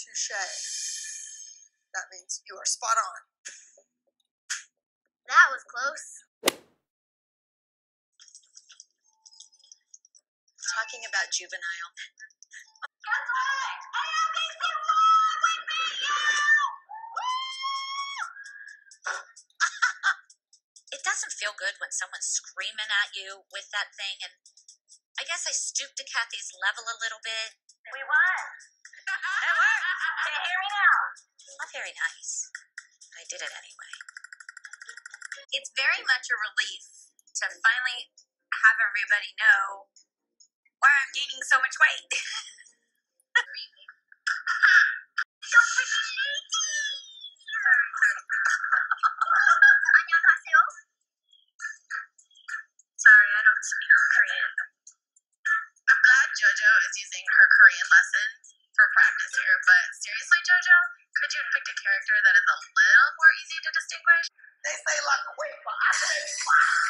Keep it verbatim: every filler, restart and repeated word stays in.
Touche. That means you are spot on. That was close. Talking about juvenile. It doesn't feel good when someone's screaming at you with that thing, and I guess I stooped to Kathy's level a little bit. We won. It worked. Can you hear me now? Not very nice. But I did it anyway. It's very much a relief to finally have everybody know why I'm gaining so much weight. Sorry, I don't speak Korean. I'm glad JoJo is using her Korean lessons for practice here, but seriously, JoJo, could you have picked a character that is a little more easy to distinguish? They say like a wait for I say wow.